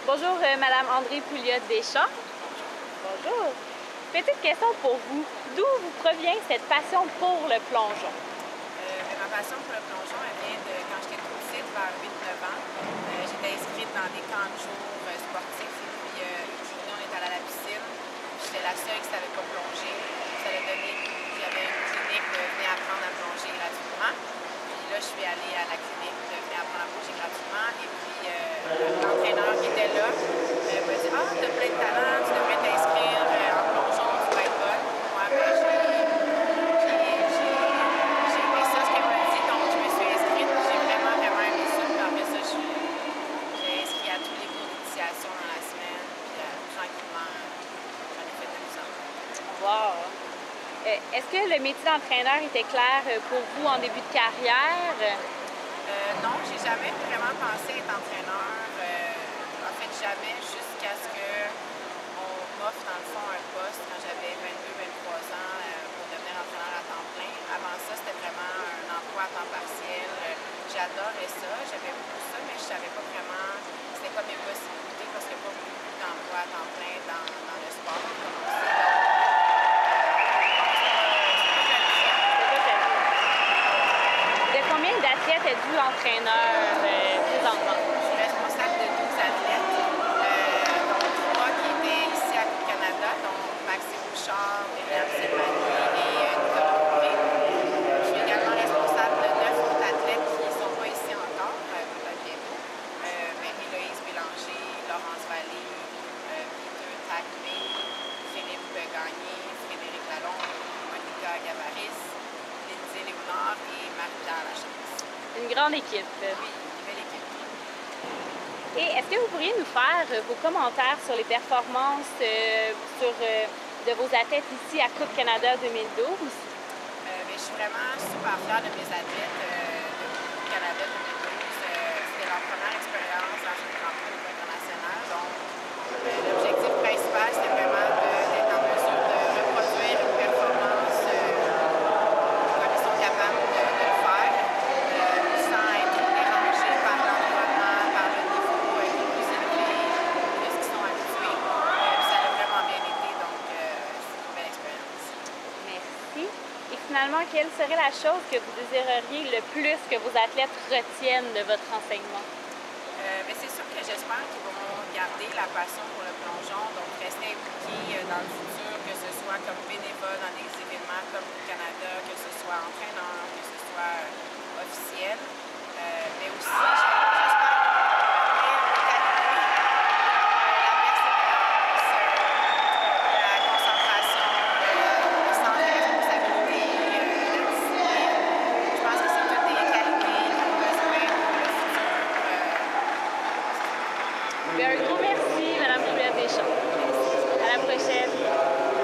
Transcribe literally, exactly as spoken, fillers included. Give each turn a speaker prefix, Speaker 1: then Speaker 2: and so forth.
Speaker 1: Bonjour, euh, Madame André Pouliot-Deschamps. Bonjour. Petite question pour vous. D'où vous provient cette passion pour le plongeon?
Speaker 2: Euh, ma passion pour le plongeon, elle vient de quand j'étais toute petite, vers huit neuf ans. Euh, j'étais inscrite dans des camps de jour euh, sportifs. Et puis, euh, une journée, on était allé à la piscine. J'étais la seule qui ne savait pas plonger. Ça a donné qu'il y avait une clinique de venir apprendre à plonger gratuitement. Puis là, je suis allée à la clinique de venir apprendre à plonger gratuitement. Et puis, euh, l'entraîneur qui était là euh, m'a dit « Ah, tu as plein de talent, tu devrais t'inscrire euh, en plongeon, tu vas être bonne. » Moi, ben, j'ai aimé ça, ce qu'elle m'a dit, donc je me suis inscrite. J'ai vraiment, vraiment aimé ça. Puis après ça, je suis, j'ai inscrit à tous les cours d'initiation dans la semaine. Puis euh, tranquillement, j'en ai fait de plus en plus.
Speaker 1: Wow! Euh, Est-ce que le métier d'entraîneur était clair pour vous en début de carrière?
Speaker 2: Euh, non, j'ai jamais vraiment pensé être entraîneur. Euh, en fait, jamais, jusqu'à ce qu'on m'offre dans le fond un poste quand j'avais vingt-deux vingt-trois ans euh, pour devenir entraîneur à temps plein. Avant ça, c'était vraiment un emploi à temps partiel. Euh, J'adorais ça, j'aimais beaucoup ça, mais je savais pas vraiment c'était quoi mes possibilités parce qu'il n'y a pas beaucoup d'emplois à temps plein dans, dans le sport, comme on sait.
Speaker 1: De combien d'athlètes êtes-vous l'entraîneur euh, présentement?
Speaker 2: Je suis responsable de douze athlètes, euh, dont trois qui étaient ici à Coupe Canada, dont Maxime Bouchard, Myriam Silvani et euh, Nicolas Bourré. Je suis également responsable de neuf autres athlètes qui ne sont pas ici encore, euh, peut-être bientôt, euh, mais Héloïse Bélanger, Laurence Vallée, euh, Peter Tacmé, Philippe Gagné, Frédéric Lalonde, Monica Gavaris, Lindsay Léonard et Marie-Pierre Lachance.
Speaker 1: Une grande équipe.
Speaker 2: Oui, une belle équipe.
Speaker 1: Et est-ce que vous pourriez nous faire vos commentaires sur les performances euh, sur, euh, de vos athlètes ici à Coupe Canada deux mille douze?
Speaker 2: Euh, mais je suis vraiment super fière de mes athlètes euh, de Coupe Canada deux mille douze. Euh, C'était leur première expérience dans une Grand Prix international. Donc, euh, l'objectif principal, c'était vraiment d'être en mesure de reproduire une performance euh, comme ils sont capables de, de le faire, euh, sans être dérangés par l'environnement, par le niveau euh, qui est plus élevé de ce qu'ils sont habitués. Euh, ça a vraiment bien été, donc euh, c'est une belle expérience.
Speaker 1: Merci. Et finalement, quelle serait la chose que vous désireriez le plus que vos athlètes retiennent de votre enseignement?
Speaker 2: Euh, mais c'est sûr que j'espère qu'ils vont garder la passion pour le plongeon, donc rester impliqués dans le futur, que ce soit comme bénévole dans des événements comme le Canada, que ce soit entraîneur, que ce soit officiel, euh, mais aussi j'espère
Speaker 1: Un gros merci, Madame Pouliot-Deschamps. À la prochaine.